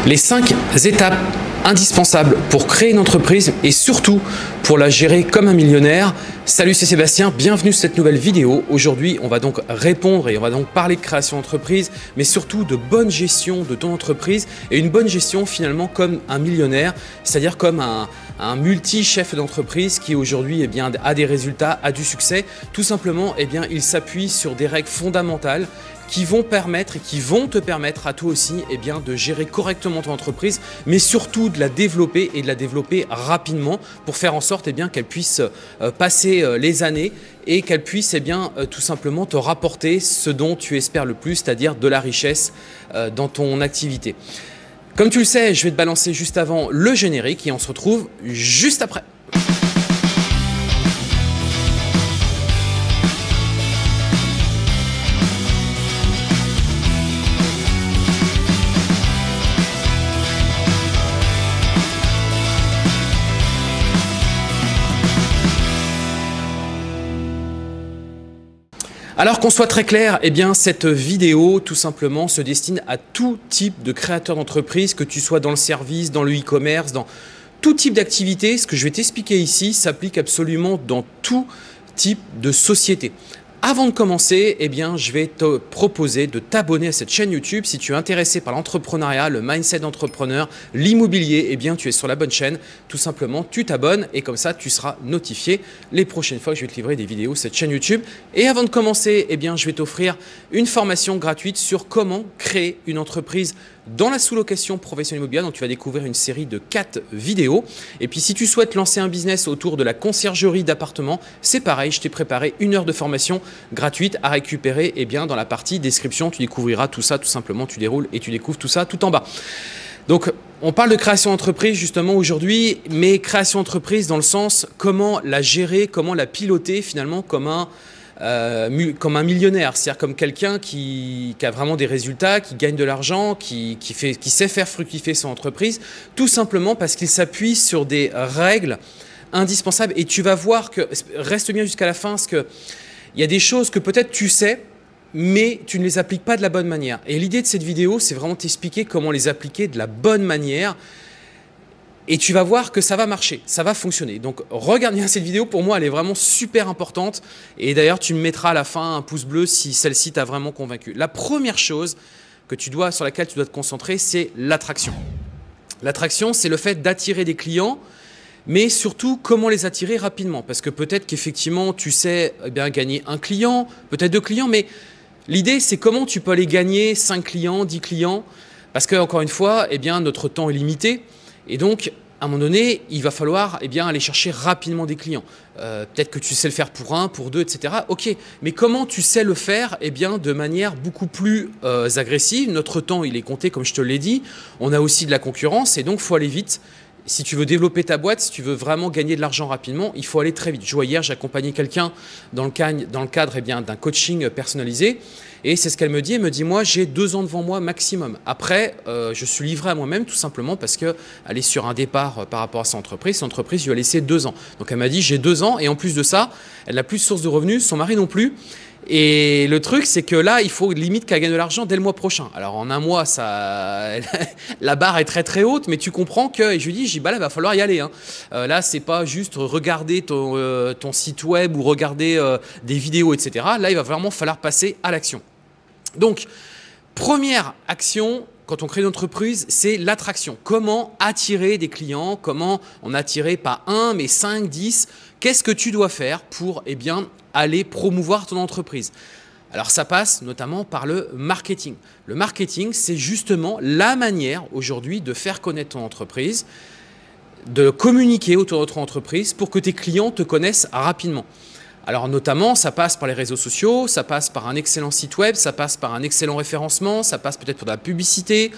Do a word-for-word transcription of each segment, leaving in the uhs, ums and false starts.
Les cinq étapes indispensables pour créer une entreprise et surtout pour la gérer comme un millionnaire. Salut, c'est Sébastien, bienvenue sur cette nouvelle vidéo. Aujourd'hui, on va donc répondre et on va donc parler de création d'entreprise, mais surtout de bonne gestion de ton entreprise et une bonne gestion finalement comme un millionnaire, c'est-à-dire comme un, un multi-chef d'entreprise qui aujourd'hui eh bien, a des résultats, a du succès. Tout simplement, eh bien, il s'appuie sur des règles fondamentales qui vont permettre et qui vont te permettre à toi aussi eh bien, de gérer correctement ton entreprise, mais surtout de la développer et de la développer rapidement pour faire en sorte eh bien, qu'elle puisse euh, passer euh, les années et qu'elle puisse eh bien, euh, tout simplement te rapporter ce dont tu espères le plus, c'est-à-dire de la richesse euh, dans ton activité. Comme tu le sais, je vais te balancer juste avant le générique et on se retrouve juste après. Alors qu'on soit très clair, eh bien cette vidéo tout simplement se destine à tout type de créateur d'entreprise, que tu sois dans le service, dans le e-commerce, dans tout type d'activité. Ce que je vais t'expliquer ici s'applique absolument dans tout type de société. Avant de commencer, eh bien, je vais te proposer de t'abonner à cette chaîne YouTube. Si tu es intéressé par l'entrepreneuriat, le mindset d'entrepreneur, l'immobilier, eh bien, tu es sur la bonne chaîne. Tout simplement, tu t'abonnes et comme ça, tu seras notifié les prochaines fois que je vais te livrer des vidéos sur cette chaîne YouTube. Et avant de commencer, eh bien, je vais t'offrir une formation gratuite sur comment créer une entreprise dans la sous-location professionnelle immobilière. Donc, tu vas découvrir une série de quatre vidéos. Et puis, si tu souhaites lancer un business autour de la conciergerie d'appartements, c'est pareil. Je t'ai préparé une heure de formation gratuite à récupérer eh bien, dans la partie description. Tu découvriras tout ça, tout simplement. Tu déroules et tu découvres tout ça tout en bas. Donc, on parle de création d'entreprise justement aujourd'hui, mais création d'entreprise dans le sens comment la gérer, comment la piloter finalement comme un Euh, comme un millionnaire, c'est-à-dire comme quelqu'un qui, qui a vraiment des résultats, qui gagne de l'argent, qui, qui, fait, qui sait faire fructifier son entreprise, tout simplement parce qu'il s'appuie sur des règles indispensables. Et tu vas voir que, reste bien jusqu'à la fin, parce qu'il y a des choses que peut-être tu sais, mais tu ne les appliques pas de la bonne manière. Et l'idée de cette vidéo, c'est vraiment t'expliquer comment les appliquer de la bonne manière. Et tu vas voir que ça va marcher, ça va fonctionner. Donc, regarde bien cette vidéo. Pour moi, elle est vraiment super importante. Et d'ailleurs, tu me mettras à la fin un pouce bleu si celle-ci t'a vraiment convaincu. La première chose que tu dois, sur laquelle tu dois te concentrer, c'est l'attraction. L'attraction, c'est le fait d'attirer des clients, mais surtout, comment les attirer rapidement. Parce que peut-être qu'effectivement, tu sais eh bien, gagner un client, peut-être deux clients, mais l'idée, c'est comment tu peux aller gagner cinq clients, dix clients. Parce que, encore une fois, eh bien, notre temps est limité. Et donc, à un moment donné, il va falloir eh bien, aller chercher rapidement des clients. Euh, peut-être que tu sais le faire pour un, pour deux, et cetera. Ok, mais comment tu sais le faire eh bien, de manière beaucoup plus euh, agressive? Notre temps, il est compté, comme je te l'ai dit. On a aussi de la concurrence et donc, il faut aller vite. Si tu veux développer ta boîte, si tu veux vraiment gagner de l'argent rapidement, il faut aller très vite. Je vois hier, j'ai accompagné quelqu'un dans le cadre, dans le cadre eh bien, d'un coaching personnalisé. Et c'est ce qu'elle me dit. Elle me dit, moi, j'ai deux ans devant moi maximum. Après, euh, je suis livré à moi-même tout simplement parce qu'elle est sur un départ euh, par rapport à sa entreprise. Son entreprise lui a laissé deux ans. Donc, elle m'a dit, j'ai deux ans. Et en plus de ça, elle n'a plus de source de revenus. Son mari non plus. Et le truc, c'est que là, il faut limite qu'elle gagne de l'argent dès le mois prochain. Alors, en un mois, ça, la barre est très très haute, mais tu comprends que, et je lui dis, j'ai bah là, il va falloir y aller. Hein. Euh, là, c'est pas juste regarder ton, euh, ton site web ou regarder euh, des vidéos, et cetera. Là, il va vraiment falloir passer à l'action. Donc, première action quand on crée une entreprise, c'est l'attraction. Comment attirer des clients? Comment en attirer pas un, mais cinq, dix? Qu'est-ce que tu dois faire pour eh bien, aller promouvoir ton entreprise? Alors, ça passe notamment par le marketing. Le marketing, c'est justement la manière aujourd'hui de faire connaître ton entreprise, de communiquer autour de ton entreprise pour que tes clients te connaissent rapidement. Alors notamment, ça passe par les réseaux sociaux, ça passe par un excellent site web, ça passe par un excellent référencement, ça passe peut-être par de la publicité,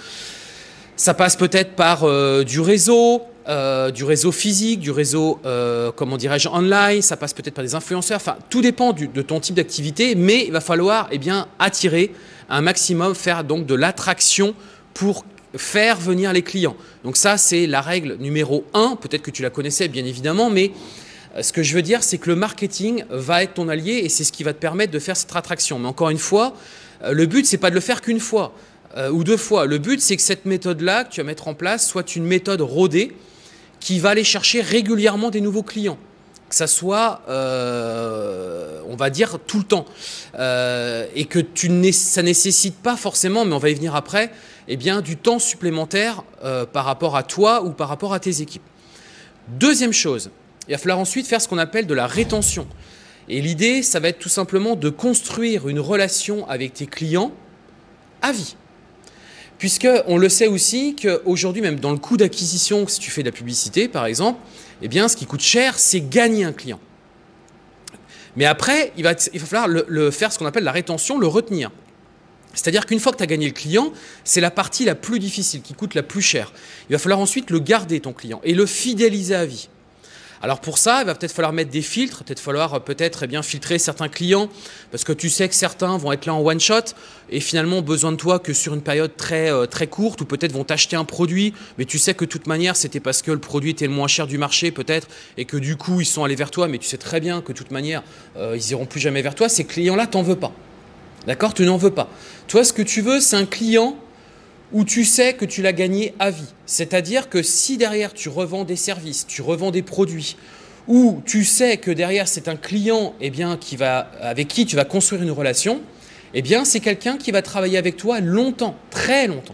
ça passe peut-être par euh, du réseau, euh, du réseau physique, du réseau, euh, comment dirais-je, online, ça passe peut-être par des influenceurs, enfin tout dépend du, de ton type d'activité, mais il va falloir eh bien, attirer un maximum, faire donc de l'attraction pour faire venir les clients. Donc ça, c'est la règle numéro un, peut-être que tu la connaissais bien évidemment, mais ce que je veux dire, c'est que le marketing va être ton allié et c'est ce qui va te permettre de faire cette attraction. Mais encore une fois, le but, ce n'est pas de le faire qu'une fois. euh, ou deux fois. Le but, c'est que cette méthode-là que tu vas mettre en place soit une méthode rodée qui va aller chercher régulièrement des nouveaux clients. Que ça soit, euh, on va dire, tout le temps. Euh, et que tu ne, ça ne nécessite pas forcément, mais on va y venir après, eh bien, du temps supplémentaire euh, par rapport à toi ou par rapport à tes équipes. Deuxième chose, il va falloir ensuite faire ce qu'on appelle de la rétention. Et l'idée, ça va être tout simplement de construire une relation avec tes clients à vie. Puisqu'on le sait aussi qu'aujourd'hui, même dans le coût d'acquisition, si tu fais de la publicité par exemple, eh bien, ce qui coûte cher, c'est gagner un client. Mais après, il va, il va falloir le, le faire ce qu'on appelle la rétention, le retenir. C'est-à-dire qu'une fois que tu as gagné le client, c'est la partie la plus difficile, qui coûte la plus cher. Il va falloir ensuite le garder, ton client, et le fidéliser à vie. Alors pour ça, il va peut-être falloir mettre des filtres, peut-être falloir peut-être eh bien filtrer certains clients parce que tu sais que certains vont être là en one shot et finalement ont besoin de toi que sur une période très euh, très courte ou peut-être vont t'acheter un produit, mais tu sais que de toute manière c'était parce que le produit était le moins cher du marché peut-être et que du coup ils sont allés vers toi, mais tu sais très bien que de toute manière euh, ils iront plus jamais vers toi. Ces clients-là, t'en veux pas, d'accord? Tu n'en veux pas. Toi, ce que tu veux, c'est un client où tu sais que tu l'as gagné à vie. C'est-à-dire que si derrière tu revends des services, tu revends des produits, ou tu sais que derrière c'est un client eh bien, qui va, avec qui tu vas construire une relation, eh bien c'est quelqu'un qui va travailler avec toi longtemps, très longtemps.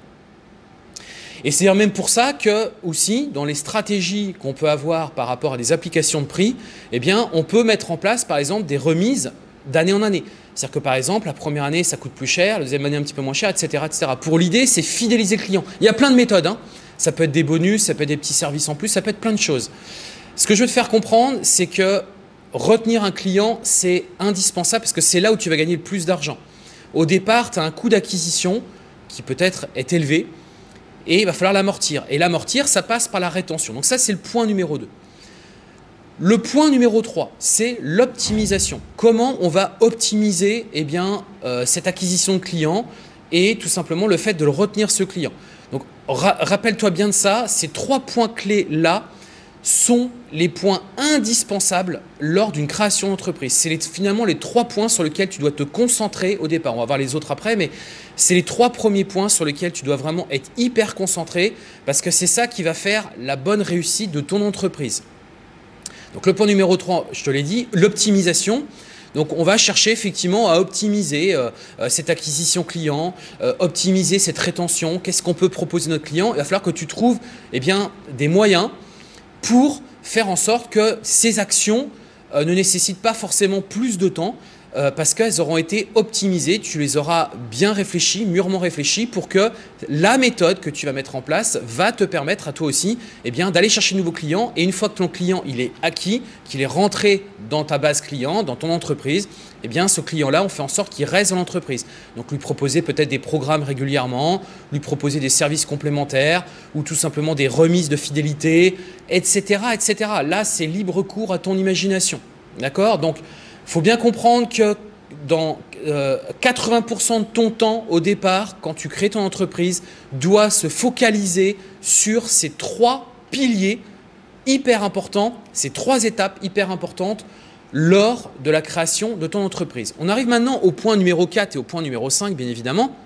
Et c'est même pour ça que aussi dans les stratégies qu'on peut avoir par rapport à des applications de prix, eh bien on peut mettre en place par exemple des remises d'année en année. C'est-à-dire que par exemple, la première année, ça coûte plus cher, la deuxième année un petit peu moins cher, et cetera et cetera. Pour l'idée, c'est fidéliser le client. Il y a plein de méthodes, hein. Ça peut être des bonus, ça peut être des petits services en plus, ça peut être plein de choses. Ce que je veux te faire comprendre, c'est que retenir un client, c'est indispensable parce que c'est là où tu vas gagner le plus d'argent. Au départ, tu as un coût d'acquisition qui peut-être est élevé et il va falloir l'amortir. Et l'amortir, ça passe par la rétention. Donc ça, c'est le point numéro deux. Le point numéro trois, c'est l'optimisation. Comment on va optimiser eh bien, euh, cette acquisition de clients et tout simplement le fait de le retenir ce client. Donc, ra rappelle-toi bien de ça, ces trois points clés-là sont les points indispensables lors d'une création d'entreprise. C'est finalement les trois points sur lesquels tu dois te concentrer au départ. On va voir les autres après, mais c'est les trois premiers points sur lesquels tu dois vraiment être hyper concentré parce que c'est ça qui va faire la bonne réussite de ton entreprise. Donc le point numéro trois, je te l'ai dit, l'optimisation. Donc on va chercher effectivement à optimiser euh, cette acquisition client, euh, optimiser cette rétention. Qu'est-ce qu'on peut proposer à notre client? Il va falloir que tu trouves eh bien, des moyens pour faire en sorte que ces actions euh, ne nécessitent pas forcément plus de temps euh, parce qu'elles auront été optimisées. Tu les auras bien réfléchies, mûrement réfléchies pour que la méthode que tu vas mettre en place va te permettre à toi aussi eh bien, d'aller chercher de nouveaux clients. Et une fois que ton client il est acquis, qu'il est rentré dans ta base client, dans ton entreprise, eh bien, ce client-là, on fait en sorte qu'il reste dans l'entreprise. Donc, lui proposer peut-être des programmes régulièrement, lui proposer des services complémentaires ou tout simplement des remises de fidélité, et cetera et cetera. Là, c'est libre cours à ton imagination. D'accord? Donc, il faut bien comprendre que dans euh, quatre-vingts pour cent de ton temps au départ, quand tu crées ton entreprise, doit se focaliser sur ces trois piliers hyper importants, ces trois étapes hyper importantes lors de la création de ton entreprise. On arrive maintenant au point numéro quatre et au point numéro cinq, bien évidemment.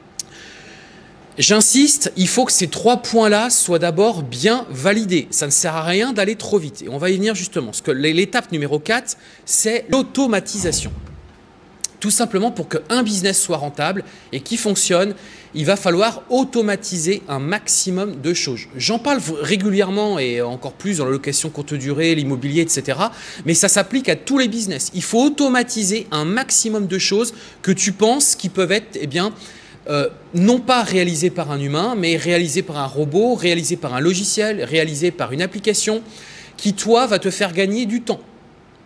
J'insiste, il faut que ces trois points-là soient d'abord bien validés. Ça ne sert à rien d'aller trop vite. Et on va y venir justement. Parce que l'étape numéro quatre, c'est l'automatisation. Tout simplement pour qu'un business soit rentable et qui fonctionne, il va falloir automatiser un maximum de choses. J'en parle régulièrement et encore plus dans la location courte durée, l'immobilier, et cetera. Mais ça s'applique à tous les business. Il faut automatiser un maximum de choses que tu penses qui peuvent être eh bien, euh, non pas réalisées par un humain, mais réalisées par un robot, réalisées par un logiciel, réalisées par une application qui, toi, va te faire gagner du temps. Ok ?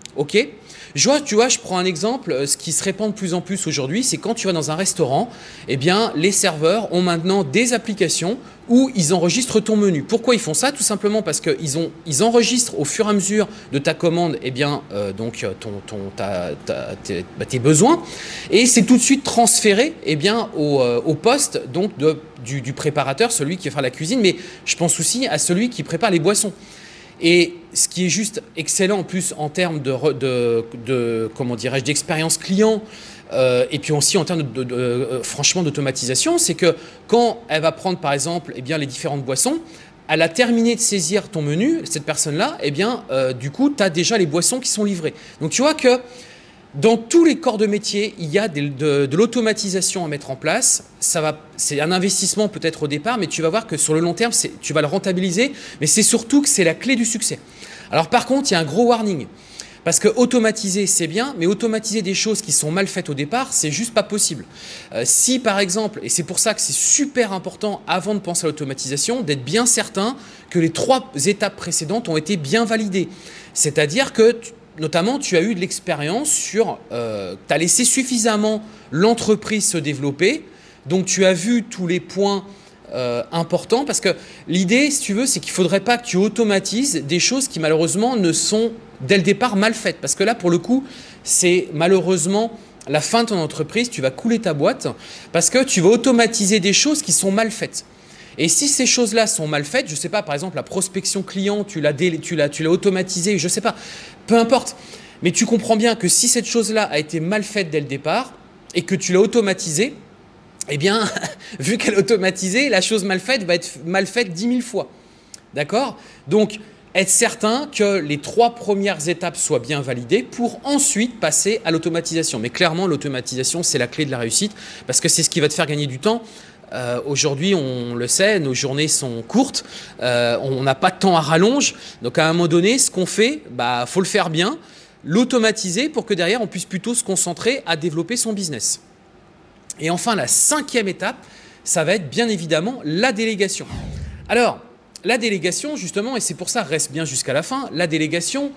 Je vois, tu vois, je prends un exemple, ce qui se répand de plus en plus aujourd'hui, c'est quand tu vas dans un restaurant, eh bien, les serveurs ont maintenant des applications où ils enregistrent ton menu. Pourquoi ils font ça? Tout simplement parce qu'ils ont, ils enregistrent au fur et à mesure de ta commande eh bien, euh, donc, ton, ton, ta, ta, tes, bah, tes besoins et c'est tout de suite transféré eh bien, au, euh, au poste donc, de, du, du préparateur, celui qui va faire la cuisine, mais je pense aussi à celui qui prépare les boissons. Et ce qui est juste excellent en plus en termes de, de, de comment dirais-je, d'expérience client, euh, et puis aussi en termes de, de, de, euh, franchement d'automatisation, c'est que quand elle va prendre par exemple eh bien, les différentes boissons, elle a terminé de saisir ton menu, cette personne-là, eh bien, euh, du coup, tu as déjà les boissons qui sont livrées. Donc, tu vois que dans tous les corps de métier, il y a de, de, de l'automatisation à mettre en place. Ça va, c'est un investissement peut-être au départ, mais tu vas voir que sur le long terme, tu vas le rentabiliser. Mais c'est surtout que c'est la clé du succès. Alors, par contre, il y a un gros warning. Parce que automatiser, c'est bien, mais automatiser des choses qui sont mal faites au départ, c'est juste pas possible. Euh, si par exemple, et c'est pour ça que c'est super important avant de penser à l'automatisation, d'être bien certain que les trois étapes précédentes ont été bien validées. C'est-à-dire que, tu, notamment, tu as eu de l'expérience sur, euh, tu as laissé suffisamment l'entreprise se développer, donc tu as vu tous les points Euh, important, parce que l'idée, si tu veux, c'est qu'il ne faudrait pas que tu automatises des choses qui malheureusement ne sont dès le départ mal faites, parce que là pour le coup c'est malheureusement la fin de ton entreprise, tu vas couler ta boîte parce que tu vas automatiser des choses qui sont mal faites. Et si ces choses-là sont mal faites, je ne sais pas, par exemple la prospection client, tu l'as tu l'as tu l'as automatisé, je ne sais pas, peu importe, mais tu comprends bien que si cette chose-là a été mal faite dès le départ et que tu l'as automatisée, eh bien, vu qu'elle est automatisée, la chose mal faite va être mal faite dix mille fois. D'accord? Donc, être certain que les trois premières étapes soient bien validées pour ensuite passer à l'automatisation. Mais clairement, l'automatisation, c'est la clé de la réussite parce que c'est ce qui va te faire gagner du temps. Euh, Aujourd'hui, on le sait, nos journées sont courtes, euh, on n'a pas de temps à rallonge. Donc, à un moment donné, ce qu'on fait, bah, faut le faire bien, l'automatiser pour que derrière, on puisse plutôt se concentrer à développer son business. Et enfin, la cinquième étape, ça va être bien évidemment la délégation. Alors, la délégation, justement, et c'est pour ça, reste bien jusqu'à la fin, la délégation,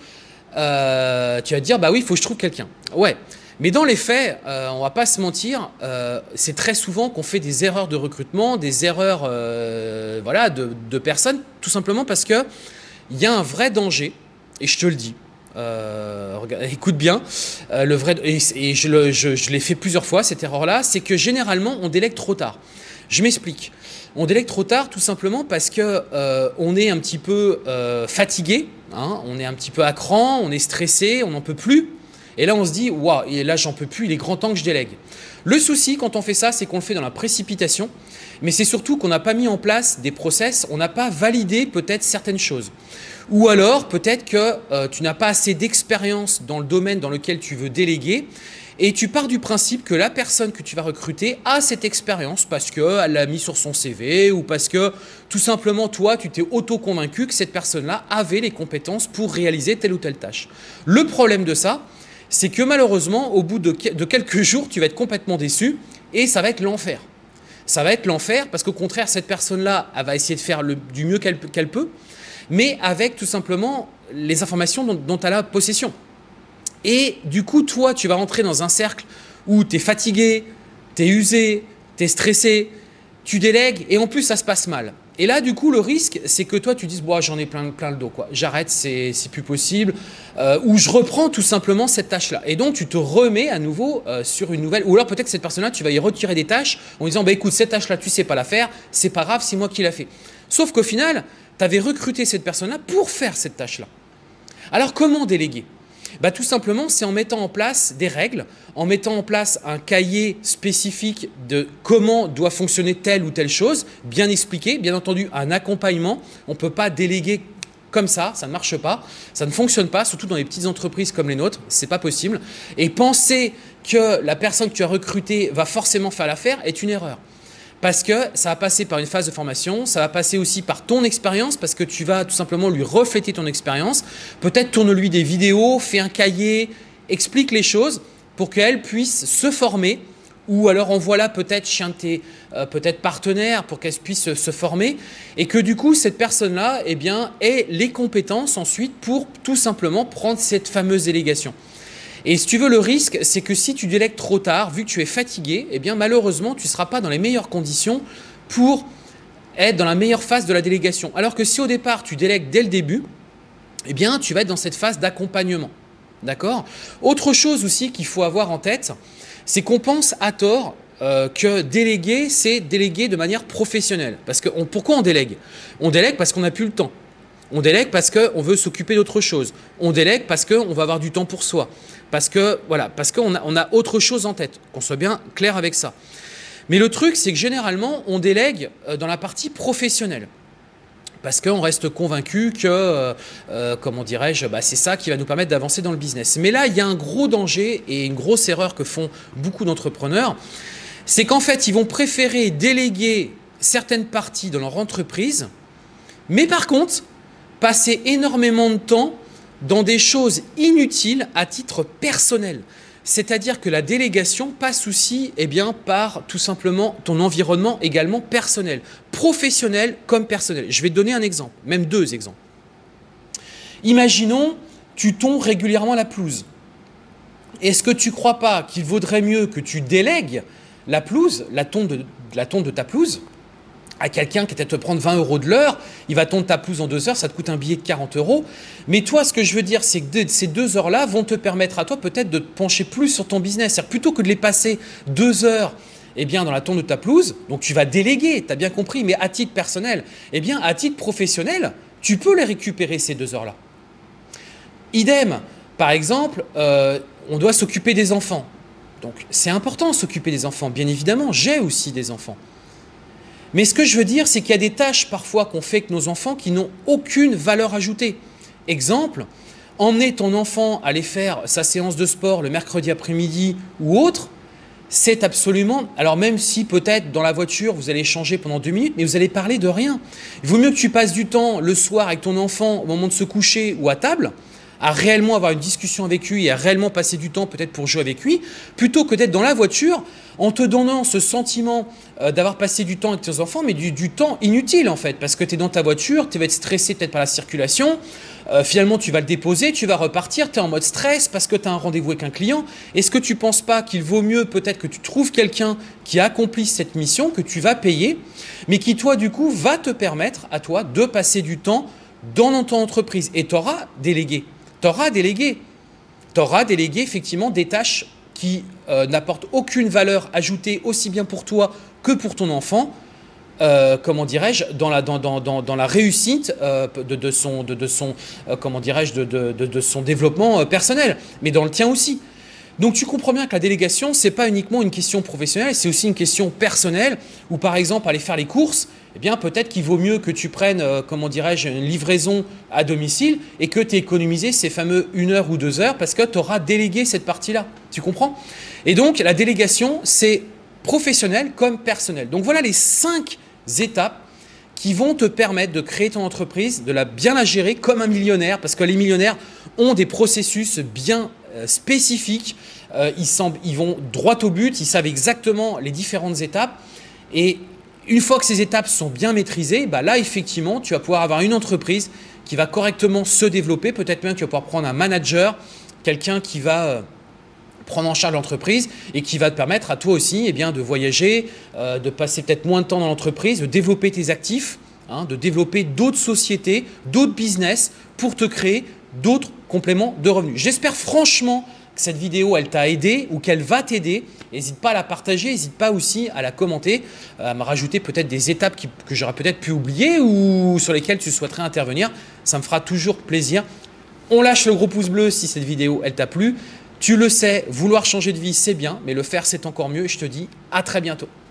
euh, tu vas te dire, bah oui, il faut que je trouve quelqu'un. Ouais, mais dans les faits, euh, on ne va pas se mentir, euh, c'est très souvent qu'on fait des erreurs de recrutement, des erreurs euh, voilà, de, de personnes, tout simplement parce qu'il y a un vrai danger, et je te le dis. Euh, regarde, écoute bien, euh, le vrai, et, et je, le, je, je l'ai fait plusieurs fois cette erreur-là, c'est que généralement on délègue trop tard. Je m'explique. On délègue trop tard tout simplement parce que euh, on est un petit peu euh, fatigué, hein, on est un petit peu à cran, on est stressé, on n'en peut plus. Et là on se dit waouh, et là j'en peux plus, il est grand temps que je délègue. Le souci quand on fait ça, c'est qu'on le fait dans la précipitation, mais c'est surtout qu'on n'a pas mis en place des process, on n'a pas validé peut-être certaines choses. Ou alors, peut-être que euh, tu n'as pas assez d'expérience dans le domaine dans lequel tu veux déléguer et tu pars du principe que la personne que tu vas recruter a cette expérience parce qu'elle l'a mis sur son C V ou parce que tout simplement, toi, tu t'es auto-convaincu que cette personne-là avait les compétences pour réaliser telle ou telle tâche. Le problème de ça, c'est que malheureusement, au bout de, de quelques jours, tu vas être complètement déçu et ça va être l'enfer. Ça va être l'enfer parce qu'au contraire, cette personne-là, elle va essayer de faire le, du mieux qu'elle qu'elle peut, mais avec tout simplement les informations dont, dont elle a possession. Et du coup, toi, tu vas rentrer dans un cercle où tu es fatigué, tu es usé, tu es stressé, tu délègues et en plus, ça se passe mal. Et là, du coup, le risque, c'est que toi, tu dises bon, « j'en ai plein, plein le dos, quoi. J'arrête, c'est plus possible. Euh, » ou je reprends tout simplement cette tâche-là. Et donc, tu te remets à nouveau euh, sur une nouvelle. Ou alors, peut-être que cette personne-là, tu vas y retirer des tâches en disant bah, « écoute, cette tâche-là, tu ne sais pas la faire, c'est pas grave, c'est moi qui la fais. » Sauf qu'au final, tu avais recruté cette personne-là pour faire cette tâche-là. Alors, comment déléguer? Bah, tout simplement, c'est en mettant en place des règles, en mettant en place un cahier spécifique de comment doit fonctionner telle ou telle chose, bien expliqué, bien entendu, un accompagnement. On ne peut pas déléguer comme ça, ça ne marche pas, ça ne fonctionne pas, surtout dans les petites entreprises comme les nôtres, c'est pas possible. Et penser que la personne que tu as recrutée va forcément faire l'affaire est une erreur. Parce que ça va passer par une phase de formation, ça va passer aussi par ton expérience, parce que tu vas tout simplement lui refléter ton expérience. Peut-être tourne-lui des vidéos, fais un cahier, explique les choses pour qu'elle puisse se former, ou alors envoie-la peut-être chez un de tes euh, peut-être partenaires pour qu'elle puisse se former, et que du coup, cette personne-là eh bien, ait les compétences ensuite pour tout simplement prendre cette fameuse délégation. Et si tu veux, le risque, c'est que si tu délègues trop tard, vu que tu es fatigué, eh bien malheureusement, tu ne seras pas dans les meilleures conditions pour être dans la meilleure phase de la délégation. Alors que si au départ, tu délègues dès le début, eh bien tu vas être dans cette phase d'accompagnement. D'accord ? Autre chose aussi qu'il faut avoir en tête, c'est qu'on pense à tort euh, que déléguer, c'est déléguer de manière professionnelle. Parce que on, pourquoi on délègue? On délègue parce qu'on n'a plus le temps. On délègue parce qu'on veut s'occuper d'autre chose. On délègue parce qu'on va avoir du temps pour soi. Parce que voilà, parce qu'on a, on a autre chose en tête, qu'on soit bien clair avec ça. Mais le truc, c'est que généralement, on délègue dans la partie professionnelle. Parce qu'on reste convaincu que, euh, euh, comment dirais-je, bah, c'est ça qui va nous permettre d'avancer dans le business. Mais là, il y a un gros danger et une grosse erreur que font beaucoup d'entrepreneurs. C'est qu'en fait, ils vont préférer déléguer certaines parties de leur entreprise, mais par contre, passer énormément de temps dans des choses inutiles à titre personnel. C'est-à-dire que la délégation passe aussi eh bien, par tout simplement ton environnement également personnel, professionnel comme personnel. Je vais te donner un exemple, même deux exemples. Imaginons, tu tonds régulièrement la pelouse. Est-ce que tu ne crois pas qu'il vaudrait mieux que tu délègues la pelouse, la tonte de, la tonte de ta pelouse, à quelqu'un qui va te prendre vingt euros de l'heure, il va tondre ta pelouse en deux heures, ça te coûte un billet de quarante euros. Mais toi, ce que je veux dire, c'est que ces deux heures-là vont te permettre à toi peut-être de te pencher plus sur ton business. C'est-à-dire plutôt que de les passer deux heures eh bien, dans la tonte de ta pelouse, donc tu vas déléguer, tu as bien compris, mais à titre personnel, eh bien, à titre professionnel, tu peux les récupérer ces deux heures-là. Idem, par exemple, euh, on doit s'occuper des enfants. Donc c'est important de s'occuper des enfants, bien évidemment, j'ai aussi des enfants. Mais ce que je veux dire, c'est qu'il y a des tâches parfois qu'on fait avec nos enfants qui n'ont aucune valeur ajoutée. Exemple, emmener ton enfant aller faire sa séance de sport le mercredi après-midi ou autre, c'est absolument... Alors même si peut-être dans la voiture, vous allez échanger pendant deux minutes, mais vous allez parler de rien. Il vaut mieux que tu passes du temps le soir avec ton enfant au moment de se coucher ou à table, à réellement avoir une discussion avec lui et à réellement passer du temps peut-être pour jouer avec lui, plutôt que d'être dans la voiture en te donnant ce sentiment euh, d'avoir passé du temps avec tes enfants, mais du, du temps inutile en fait, parce que tu es dans ta voiture, tu vas être stressé peut-être par la circulation, euh, finalement tu vas le déposer, tu vas repartir, tu es en mode stress parce que tu as un rendez-vous avec un client. Est-ce que tu ne penses pas qu'il vaut mieux peut-être que tu trouves quelqu'un qui accomplit cette mission, que tu vas payer, mais qui toi du coup va te permettre à toi de passer du temps dans ton entreprise et tu auras délégué. Tu auras délégué. Tu auras délégué effectivement des tâches qui euh, n'apportent aucune valeur ajoutée aussi bien pour toi que pour ton enfant, euh, comment dirais-je, dans la, dans, dans, dans, dans la réussite euh, de, de son, de, de son, euh, comment dirais-je, de, de, de, de son développement euh, personnel, mais dans le tien aussi. Donc tu comprends bien que la délégation, ce n'est pas uniquement une question professionnelle, c'est aussi une question personnelle, où par exemple aller faire les courses, eh bien peut-être qu'il vaut mieux que tu prennes, euh, comment dirais-je, une livraison à domicile et que tu aies économisé ces fameux une heure ou deux heures parce que tu auras délégué cette partie-là. Tu comprends? Et donc la délégation, c'est professionnel comme personnel. Donc voilà les cinq étapes qui vont te permettre de créer ton entreprise, de la bien la gérer comme un millionnaire, parce que les millionnaires ont des processus bien euh, spécifiques, euh, ils, semblent, ils vont droit au but, ils savent exactement les différentes étapes et une fois que ces étapes sont bien maîtrisées, bah là effectivement tu vas pouvoir avoir une entreprise qui va correctement se développer, peut-être même tu vas pouvoir prendre un manager, quelqu'un qui va euh, prendre en charge l'entreprise et qui va te permettre à toi aussi eh bien, de voyager, euh, de passer peut-être moins de temps dans l'entreprise, de développer tes actifs, hein, de développer d'autres sociétés, d'autres business pour te créer d'autres compléments de revenus. J'espère franchement que cette vidéo, elle t'a aidé ou qu'elle va t'aider. N'hésite pas à la partager, n'hésite pas aussi à la commenter, à me rajouter peut-être des étapes qui, que j'aurais peut-être pu oublier ou sur lesquelles tu souhaiterais intervenir. Ça me fera toujours plaisir. On lâche le gros pouce bleu si cette vidéo, elle t'a plu. Tu le sais, vouloir changer de vie, c'est bien, mais le faire, c'est encore mieux. Et je te dis à très bientôt.